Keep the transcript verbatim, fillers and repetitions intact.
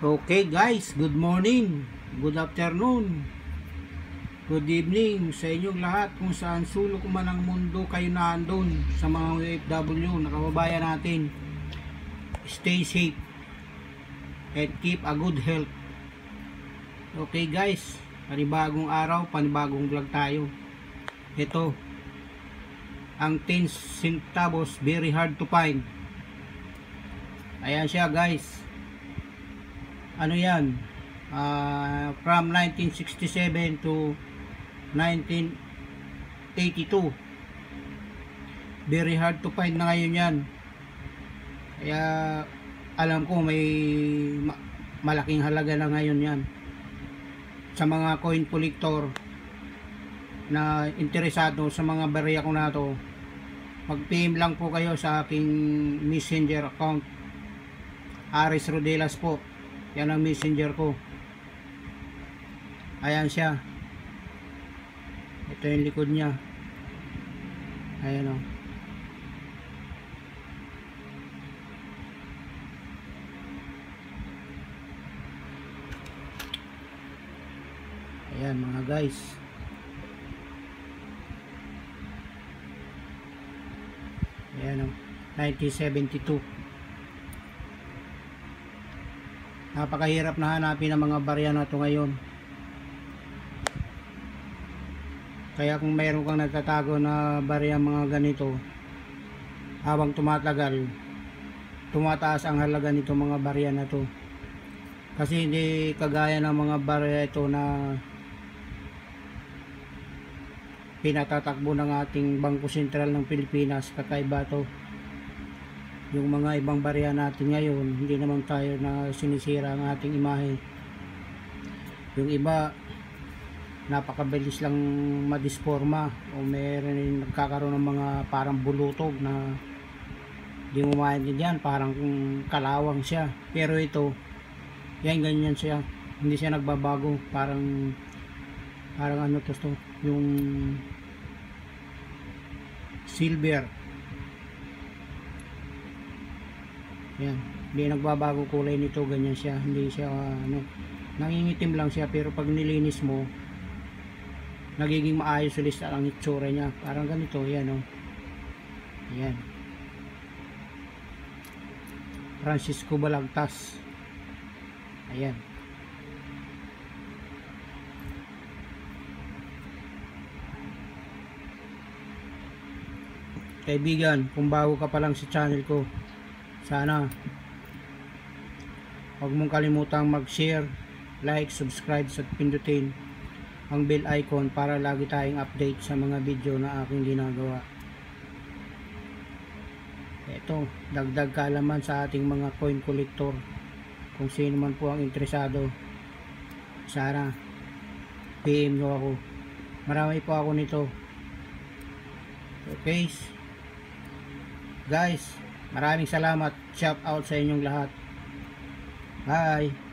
Okay guys, good morning, good afternoon, good evening sa inyong lahat kung saan sulok man ng mundo kayo naandun sa mga O F W na kababayan natin. Stay safe and keep a good health. Okay guys, panibagong araw, panibagong vlog tayo. Ito, ang ten centavos, very hard to find. Ayan siya guys. Ano yan, uh, from nineteen sixty-seven to nineteen eighty-two. Very hard to find na ngayon yan. Kaya alam ko may ma malaking halaga na ngayon yan. Sa mga coin collector na interesado sa mga barya ko na to, mag-P M lang po kayo sa aking messenger account, Aris Rodelas po. Yan ang messenger ko. Ayan siya. Ito yung likod niya. Ayan o. Ayan mga guys. Ayan o. nineteen seventy-two. Napakahirap na hanapin ang mga barya na ito ngayon. Kaya kung mayroon kang nagtatago na barya mga ganito, habang tumatagal, tumataas ang halaga nito mga barya na ito. Kasi hindi kagaya ng mga barya ito na pinatatakbo ng ating Bangko Sentral ng Pilipinas. Kakaiba ito. Yung mga ibang barya natin ngayon, hindi naman tayo na sinisira ang ating imahe. Yung iba, napakabilis lang madisforma o meron nagkakaroon ng mga parang bulutog na di mo maintindihan, parang kalawang siya. Pero ito, yan ganyan siya, hindi siya nagbabago, parang parang ano to, to yung silver. Yan, hindi nagbabago kulay nito, ganyan siya, hindi siya uh, ano, nangingitim lang siya, pero pag nilinis mo, nagiging maayos ulit ang itsura niya, parang ganito. Yan o, yan, Francisco Balagtas. Ayan, kaibigan, kung bago ka pa lang sa channel ko, sana huwag mong kalimutang mag-share, like, subscribe at pindutin ang bell icon para lagi tayong update sa mga video na aking ginagawa. Ito, dagdag kaalaman sa ating mga coin collector. Kung sino man po ang interesado, sana P M nyo ako. Marami po ako nito. Okay guys, maraming salamat. Shout out sa inyong lahat. Bye.